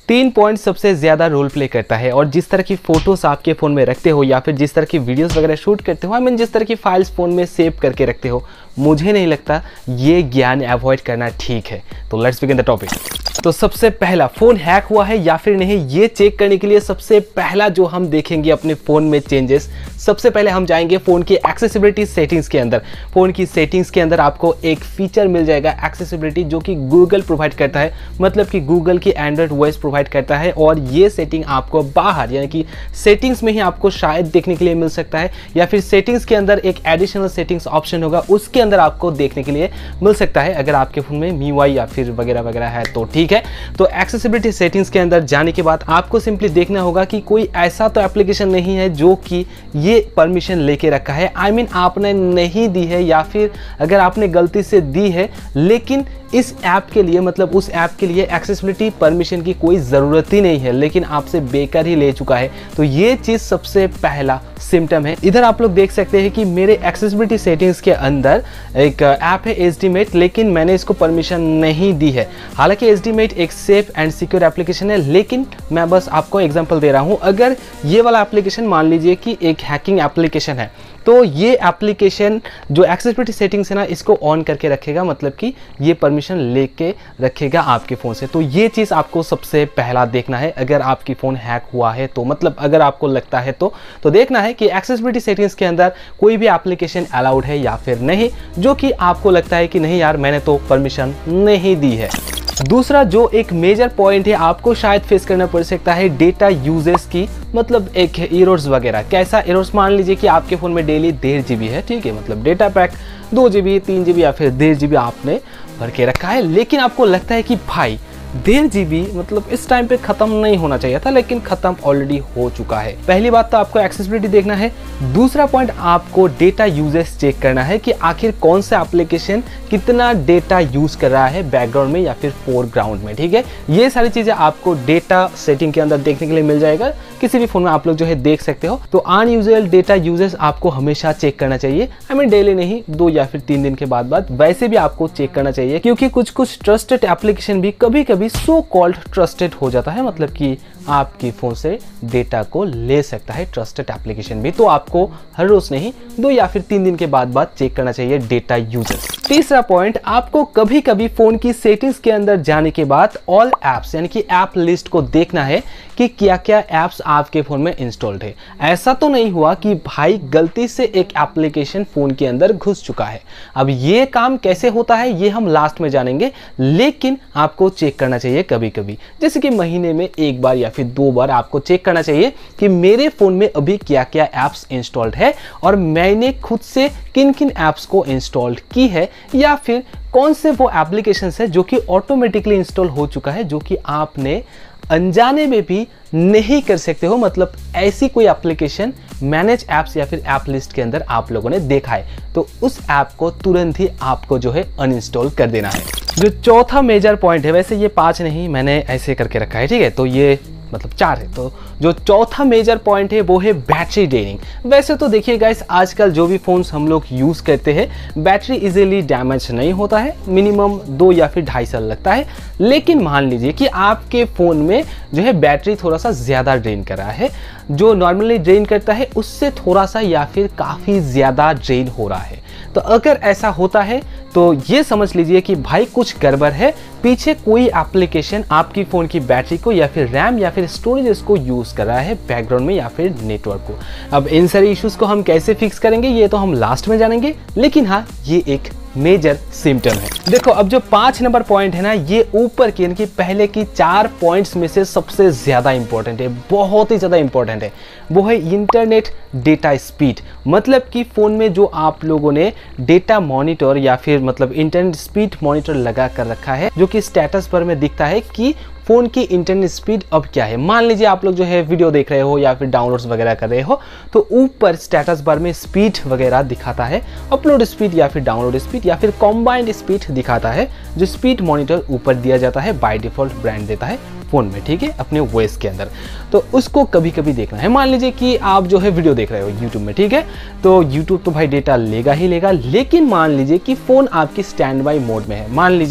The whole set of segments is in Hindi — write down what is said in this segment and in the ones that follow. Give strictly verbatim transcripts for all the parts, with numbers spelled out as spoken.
तीन पॉइंट सबसे ज़्यादा रोल प्ले करता है और जिस तरह की फ़ोटोज़ आपके फ़ोन में रखते हो या फिर जिस तरह की वीडियोस वगैरह शूट करते हो, आई मीन जिस तरह की फाइल्स फ़ोन में सेव करके रखते हो, मुझे नहीं लगता ये ज्ञान अवॉइड करना ठीक है। तो लेट्स बिगिन द टॉपिक। तो सबसे पहला, फ़ोन हैक हुआ है या फिर नहीं, ये चेक करने के लिए सबसे पहला जो हम देखेंगे अपने फ़ोन में चेंजेस, सबसे पहले हम जाएंगे फ़ोन की एक्सेसिबिलिटी सेटिंग्स के अंदर। फ़ोन की सेटिंग्स के अंदर आपको एक फीचर मिल जाएगा एक्सेसिबिलिटी, जो कि गूगल प्रोवाइड करता है, मतलब कि गूगल की एंड्रॉइड वॉइस प्रोवाइड करता है। और ये सेटिंग आपको बाहर यानी कि सेटिंग्स में ही आपको शायद देखने के लिए मिल सकता है, या फिर सेटिंग्स के अंदर एक एडिशनल सेटिंग्स ऑप्शन होगा, उसके अंदर आपको देखने के लिए मिल सकता है। अगर आपके फ़ोन में एम यू आई या फिर वगैरह वगैरह है तो ठीक है। तो एक्सेसिबिलिटी सेटिंग्स के अंदर जाने के बाद आपको सिंपली देखना होगा कि कोई ऐसा तो एप्लीकेशन नहीं है जो कि ये परमिशन लेके रखा है, आई I मीन mean, आपने नहीं दी है, या फिर अगर आपने गलती से दी है लेकिन इस ऐप के लिए, मतलब उस ऐप के लिए एक्सेसिबिलिटी परमिशन की कोई ज़रूरत ही नहीं है, लेकिन आपसे बेकार ही ले चुका है। तो ये चीज़ सबसे पहला सिम्टम है। इधर आप लोग देख सकते हैं कि मेरे एक्सेसिबिलिटी सेटिंग्स के अंदर एक ऐप है एस्टीमेट, लेकिन मैंने इसको परमिशन नहीं दी है। हालांकि एस्टीमेट एक सेफ एंड सिक्योर एप्लीकेशन है, लेकिन मैं बस आपको एग्जांपल दे रहा हूँ। अगर ये वाला एप्लीकेशन मान लीजिए कि एक हैकिंग एप्लीकेशन है, तो ये एप्लीकेशन जो एक्सेसिबिलिटी सेटिंग्स है ना, इसको ऑन करके रखेगा, मतलब कि ये परमिशन लेके रखेगा आपके फ़ोन से। तो ये चीज़ आपको सबसे पहला देखना है अगर आपकी फ़ोन हैक हुआ है तो, मतलब अगर आपको लगता है तो तो देखना है कि एक्सेसिबिलिटी सेटिंग्स के अंदर कोई भी एप्लीकेशन अलाउड है या फिर नहीं, जो कि आपको लगता है कि नहीं यार मैंने तो परमिशन नहीं दी है। दूसरा जो एक मेजर पॉइंट है, आपको शायद फेस करना पड़ सकता है डेटा यूजेस की, मतलब एक एरर्स वगैरह। कैसा एरर्स? मान लीजिए कि आपके फ़ोन में डेली डेढ़ जी बी है, ठीक है, मतलब डेटा पैक दो जी बी तीन जी बी या फिर डेढ़ जी बी आपने भर के रखा है, लेकिन आपको लगता है कि भाई डेढ़ जी बी मतलब इस टाइम पे ख़त्म नहीं होना चाहिए था, लेकिन ख़त्म ऑलरेडी हो चुका है। पहली बात तो आपको एक्सेसिबिलिटी देखना है। दूसरा पॉइंट, आपको डेटा यूजेस चेक करना है कि आखिर कौन सा एप्लीकेशन कितना डेटा यूज़ कर रहा है बैकग्राउंड में या फिर फोरग्राउंड में, ठीक है। ये सारी चीज़ें आपको डेटा सेटिंग के अंदर देखने के लिए मिल जाएगा। किसी भी फ़ोन में आप लोग जो है देख सकते हो। तो अनयूजुअल डेटा यूजेस आपको हमेशा चेक करना चाहिए, आई मीन डेली नहीं, दो या फिर तीन दिन के बाद बाद वैसे भी आपको चेक करना चाहिए, क्योंकि कुछ कुछ ट्रस्टेड एप्लीकेशन भी कभी कभी सो कॉल्ड ट्रस्टेड हो जाता है, मतलब कि आपकी फ़ोन से डेटा को ले सकता है ट्रस्टेड एप्लीकेशन भी। तो आपको हर रोज नहीं, दो या फिर तीन दिन के बाद बाद चेक करना चाहिए डेटा यूजेस। तीसरा पॉइंट, आपको कभी कभी फ़ोन की सेटिंग्स के अंदर जाने के बाद ऑल ऐप्स यानी कि ऐप लिस्ट को देखना है कि क्या क्या ऐप्स आपके फ़ोन में इंस्टॉल्ड है। ऐसा तो नहीं हुआ कि भाई गलती से एक एप्लीकेशन फ़ोन के अंदर घुस चुका है। अब ये काम कैसे होता है ये हम लास्ट में जानेंगे, लेकिन आपको चेक करना चाहिए कभी कभी, जैसे कि महीने में एक बार या फिर दो बार आपको चेक करना चाहिए कि मेरे फ़ोन में अभी क्या क्या ऐप्स इंस्टॉल्ड है और मैंने खुद से किन किन ऐप्स को इंस्टॉल्ड की है, या फिर कौन से वो एप्लीकेशंस है जो कि ऑटोमेटिकली इंस्टॉल हो चुका है, जो कि आपने अनजाने में भी नहीं कर सकते हो। मतलब ऐसी कोई एप्लीकेशन मैनेज ऐप्स या फिर ऐप लिस्ट के अंदर आप लोगों ने देखा है, तो उस ऐप को तुरंत ही आपको जो है अनइंस्टॉल कर देना है। जो चौथा मेजर पॉइंट है, वैसे ये पांच नहीं, मैंने ऐसे करके रखा है, ठीक है, तो ये मतलब चार है। तो जो चौथा मेजर पॉइंट है वो है बैटरी ड्रेनिंग। वैसे तो देखिए गाइस, आजकल जो भी फ़ोन्स हम लोग यूज़ करते हैं बैटरी इजीली डैमेज नहीं होता है, मिनिमम दो या फिर ढाई साल लगता है। लेकिन मान लीजिए कि आपके फ़ोन में जो है बैटरी थोड़ा सा ज़्यादा ड्रेन कर रहा है, जो नॉर्मली ड्रेन करता है उससे थोड़ा सा या फिर काफ़ी ज़्यादा ड्रेन हो रहा है। तो अगर ऐसा होता है तो ये समझ लीजिए कि भाई कुछ गड़बड़ है, पीछे कोई एप्लीकेशन आपकी फ़ोन की बैटरी को या फिर रैम या फिर स्टोरेज को यूज़ कर रहा है बैकग्राउंड में या फिर नेटवर्क को। अब इन सारे इश्यूज़ को हम कैसे फिक्स करेंगे ये तो हम लास्ट में जानेंगे, लेकिन हाँ ये एक मेजर सिम्टम है। देखो अब जो पांच नंबर पॉइंट है ना, ये ऊपर की यानी कि पहले की चार पॉइंट्स में से सबसे ज्यादा इंपॉर्टेंट है, बहुत ही ज्यादा इंपॉर्टेंट है। वो है इंटरनेट डेटा स्पीड। मतलब कि फोन में जो आप लोगों ने डेटा मॉनिटर या फिर मतलब इंटरनेट स्पीड मॉनिटर लगा कर रखा है, जो कि स्टेटस पर में दिखता है कि फ़ोन की इंटरनेट स्पीड अब क्या है। मान लीजिए आप लोग जो है वीडियो देख रहे हो या फिर डाउनलोड्स वगैरह कर रहे हो, तो ऊपर स्टेटस बार में स्पीड वगैरह दिखाता है, अपलोड स्पीड या फिर डाउनलोड स्पीड या फिर कॉम्बाइंड स्पीड दिखाता है, जो स्पीड मॉनिटर ऊपर दिया जाता है, बाय डिफ़ॉल्ट ब्रांड देता है फ़ोन में, ठीक है, अपने वॉइस के अंदर। तो उसको कभी कभी देखना है। मान लीजिए कि आप जो है वीडियो देख रहे हो यूट्यूब में, ठीक है, तो यूट्यूब तो भाई डेटा लेगा ही लेगा, लेकिन मान लीजिए कि फ़ोन आपकी स्टैंड बाई मोड में है। मान लीजिए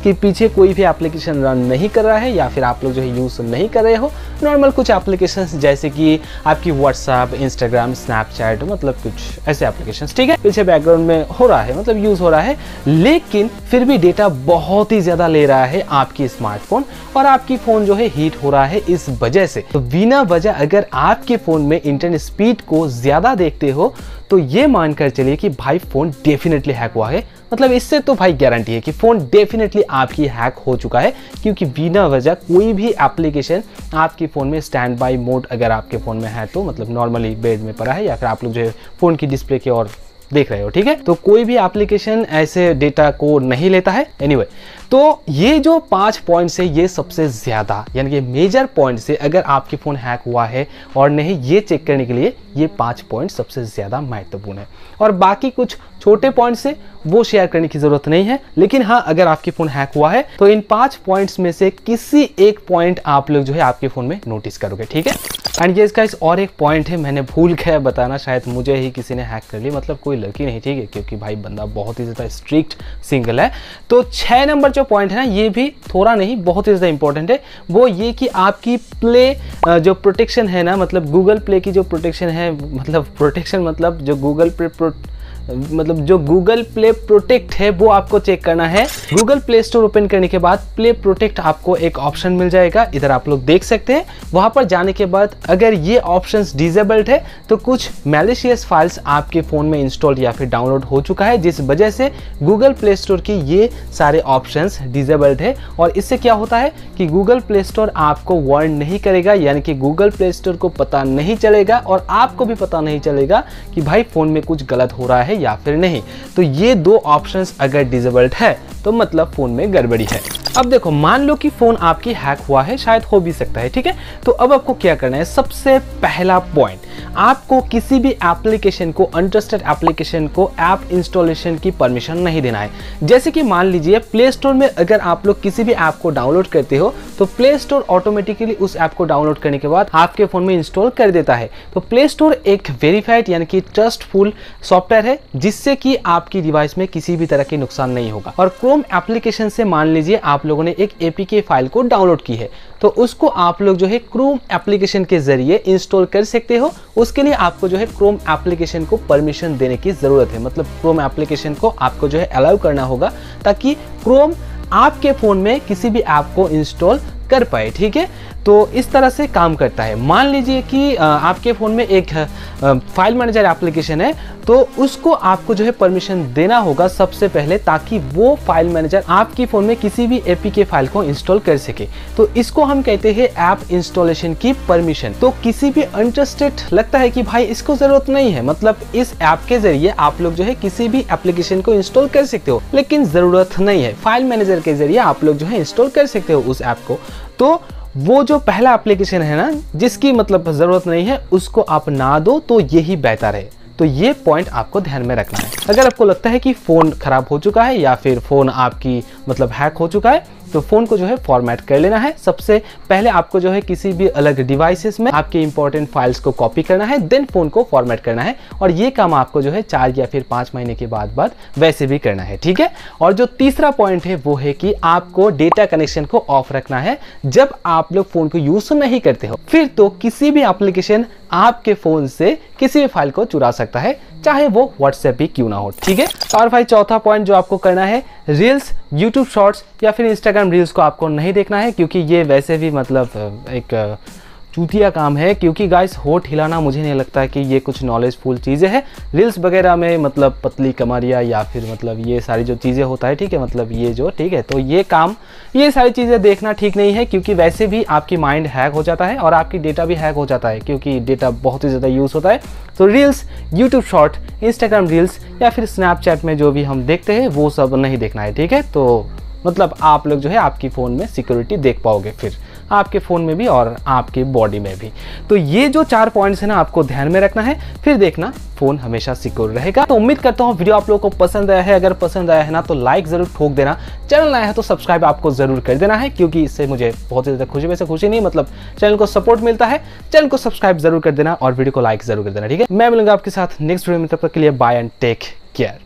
कि पीछे कोई भी एप्लीकेशन रन नहीं कर रहा है या फिर आप लोग जो है यूज़ नहीं कर रहे हो, नॉर्मल कुछ एप्लीकेशंस जैसे कि आपकी व्हाट्सएप, इंस्टाग्राम, स्नैपचैट, मतलब कुछ ऐसे एप्लीकेशंस, ठीक है, पीछे बैकग्राउंड में हो रहा है, मतलब यूज़ हो रहा है, लेकिन फिर भी डेटा बहुत ही ज़्यादा ले रहा है आपकी स्मार्टफोन और आपकी फ़ोन जो है हीट हो रहा है इस वजह से। तो बिना वजह अगर आपके फ़ोन में इंटरनेट स्पीड को ज़्यादा देखते हो तो ये मानकर चलिए कि भाई फ़ोन डेफिनेटली हैक हुआ है। मतलब इससे तो भाई गारंटी है कि फ़ोन डेफिनेटली आपकी हैक हो चुका है, क्योंकि बिना वजह कोई भी एप्लीकेशन आपके फ़ोन में स्टैंड बाई मोड अगर आपके फ़ोन में है तो, मतलब नॉर्मली बेड में पड़ा है या फिर आप लोग जो है फ़ोन की डिस्प्ले की ओर देख रहे हो, ठीक है, तो कोई भी एप्लीकेशन ऐसे डेटा को नहीं लेता है। एनीवे, तो ये जो पांच पॉइंट्स है ये सबसे ज़्यादा यानी कि मेजर पॉइंट्स है अगर आपकी फ़ोन हैक हुआ है और नहीं, ये चेक करने के लिए ये पांच पॉइंट सबसे ज़्यादा महत्वपूर्ण है। और बाकी कुछ छोटे पॉइंट्स है वो शेयर करने की ज़रूरत नहीं है, लेकिन हाँ, अगर आपकी फ़ोन हैक हुआ है तो इन पांच पॉइंट्स में से किसी एक पॉइंट आप लोग जो है आपके फ़ोन में नोटिस करोगे, ठीक है। एंड ये गाइस और एक पॉइंट है, मैंने भूल गया बताना, शायद मुझे ही किसी ने हैक कर ली, मतलब कोई लड़की नहीं, ठीक है, क्योंकि भाई बंदा बहुत ही ज़्यादा स्ट्रिक्ट सिंगल है। तो छः नंबर जो पॉइंट है ना, ये भी थोड़ा नहीं बहुत ही ज़्यादा इंपॉर्टेंट है, वो ये कि आपकी प्ले जो प्रोटेक्शन है ना, मतलब गूगल प्ले की जो प्रोटेक्शन है, मतलब प्रोटेक्शन मतलब जो गूगल प्ले प्रो मतलब जो गूगल प्ले प्रोटेक्ट है वो आपको चेक करना है। गूगल प्ले स्टोर ओपन करने के बाद प्ले प्रोटेक्ट आपको एक ऑप्शन मिल जाएगा, इधर आप लोग देख सकते हैं। वहां पर जाने के बाद अगर ये ऑप्शंस डिसेबल्ड है तो कुछ मैलिशियस फाइल्स आपके फ़ोन में इंस्टॉल या फिर डाउनलोड हो चुका है, जिस वजह से गूगल प्ले स्टोर की ये सारे ऑप्शंस डिसेबल्ड है। और इससे क्या होता है कि गूगल प्ले स्टोर आपको वार्न नहीं करेगा, यानी कि गूगल प्ले स्टोर को पता नहीं चलेगा और आपको भी पता नहीं चलेगा कि भाई फ़ोन में कुछ गलत हो रहा है या फिर नहीं। तो ये दो ऑप्शंस अगर डिसेबल्ड है तो मतलब फोन में गड़बड़ी है। अब देखो, मान लो कि फोन आपकी हैक हुआ है, शायद हो भी सकता है, ठीक है, तो अब आपको क्या करना है, सबसे पहला पॉइंट, आपको किसी भी एप्लीकेशन को, अनट्रस्टेड एप्लीकेशन को ऐप इंस्टॉलेशन की परमिशन नहीं देना है। जैसे कि मान लीजिए प्ले स्टोर में अगर आप लोग किसी भी ऐप को डाउनलोड करते हो तो प्ले स्टोर ऑटोमेटिकली उस ऐप को डाउनलोड करने के बाद आपके फोन में इंस्टॉल कर देता है। तो प्ले स्टोर एक वेरीफाइड यानी कि ट्रस्टफुल सॉफ्टवेयर है, जिससे कि आपकी डिवाइस में किसी भी तरह के नुकसान नहीं होगा। और क्रोम एप्लीकेशन से मान लीजिए आप लोगों ने एक एपीके फाइल को डाउनलोड की है, तो उसको आप लोग जो है क्रोम एप्लीकेशन के जरिए इंस्टॉल कर सकते हो। उसके लिए आपको जो है क्रोम एप्लीकेशन को परमिशन देने की जरूरत है, मतलब क्रोम एप्लीकेशन को आपको जो है अलाउ करना होगा ताकि क्रोम आपके फोन में किसी भी ऐप को इंस्टॉल कर पाए, ठीक है। तो इस तरह से काम करता है। मान लीजिए कि आपके फ़ोन में एक फाइल मैनेजर एप्लीकेशन है, तो उसको आपको जो है परमिशन देना होगा सबसे पहले, ताकि वो फाइल मैनेजर आपकी फ़ोन में किसी भी एपीके फाइल को इंस्टॉल कर सके। तो इसको हम कहते हैं ऐप इंस्टॉलेशन की परमिशन। तो किसी भी अनट्रस्टेड लगता है कि भाई इसको ज़रूरत नहीं है, मतलब इस ऐप के जरिए आप लोग जो है किसी भी एप्लीकेशन को इंस्टॉल कर सकते हो, लेकिन ज़रूरत नहीं है, फाइल मैनेजर के जरिए आप लोग जो है इंस्टॉल कर सकते हो उस ऐप को। तो वो जो पहला एप्लीकेशन है ना, जिसकी मतलब ज़रूरत नहीं है, उसको आप ना दो तो यही बेहतर है। तो ये पॉइंट आपको ध्यान में रखना है। अगर आपको लगता है कि फ़ोन ख़राब हो चुका है या फिर फ़ोन आपकी मतलब हैक हो चुका है, तो फ़ोन को जो है फॉर्मेट कर लेना है। सबसे पहले आपको जो है किसी भी अलग डिवाइसेस में आपके इंपॉर्टेंट फाइल्स को कॉपी करना है, देन फ़ोन को फॉर्मेट करना है। और ये काम आपको जो है चार या फिर पाँच महीने के बाद बाद वैसे भी करना है, ठीक है। और जो तीसरा पॉइंट है वो है कि आपको डेटा कनेक्शन को ऑफ रखना है। जब आप लोग फ़ोन को यूज़ नहीं करते हो, फिर तो किसी भी एप्लीकेशन आपके फ़ोन से किसी भी फाइल को चुरा सकता है, चाहे वो व्हाट्सएप भी क्यों ना हो, ठीक है। और भाई चौथा पॉइंट जो आपको करना है, रील्स, यूट्यूब शॉर्ट्स या फिर इंस्टाग्राम रील्स को आपको नहीं देखना है, क्योंकि ये वैसे भी मतलब एक चूतिया काम है। क्योंकि गाइस होठ हिलाना मुझे नहीं लगता है कि ये कुछ नॉलेजफुल चीज़ें हैं। रील्स वगैरह में मतलब पतली कमरिया या फिर मतलब ये सारी जो चीज़ें होता है, ठीक है, मतलब ये जो ठीक है, तो ये काम ये सारी चीज़ें देखना ठीक नहीं है, क्योंकि वैसे भी आपकी माइंड हैक हो जाता है और आपकी डेटा भी हैक हो जाता है, क्योंकि डेटा बहुत ही ज़्यादा यूज़ होता है। तो reels, YouTube short, Instagram reels या फिर स्नैपचैट में जो भी हम देखते हैं वो सब नहीं देखना है, ठीक है। तो मतलब आप लोग जो है आपकी फ़ोन में सिक्योरिटी देख पाओगे, फिर आपके फ़ोन में भी और आपके बॉडी में भी। तो ये जो चार पॉइंट्स है ना, आपको ध्यान में रखना है, फिर देखना फ़ोन हमेशा सिक्योर रहेगा। तो उम्मीद करता हूँ वीडियो आप लोगों को पसंद आया है। अगर पसंद आया है ना तो लाइक ज़रूर ठोक देना, चैनल नया है तो सब्सक्राइब आपको ज़रूर कर देना है, क्योंकि इससे मुझे बहुत ही ज़्यादा खुशी, वैसे खुशी नहीं मतलब चैनल को सपोर्ट मिलता है। चैनल को सब्सक्राइब जरूर कर देना और वीडियो को लाइक ज़रूर कर देना, ठीक है। मैं मिलूंगा आपके साथ नेक्स्ट वीडियो में, तब तक के लिए बाय एंड टेक केयर।